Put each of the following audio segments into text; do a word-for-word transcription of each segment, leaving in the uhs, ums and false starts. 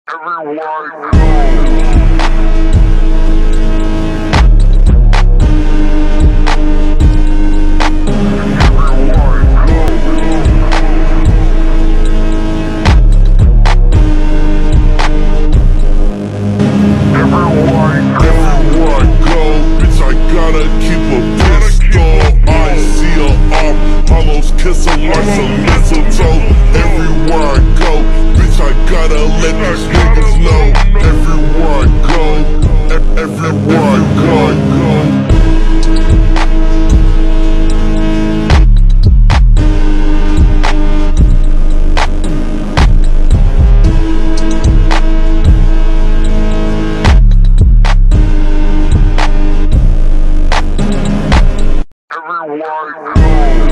Everywhere I go. Kiss them like some mistletoe. Everywhere I go, bitch, I gotta let these niggas know. Everywhere I go, e everywhere I go, go. Everywhere I go.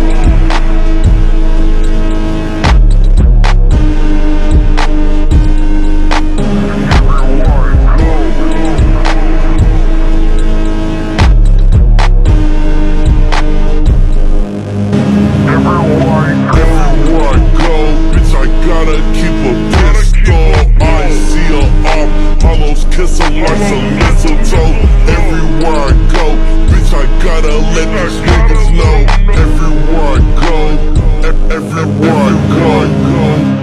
Kiss them like some mistletoe. Everywhere I go, bitch, I gotta let these niggas know. Everywhere I go, e everywhere I go, go.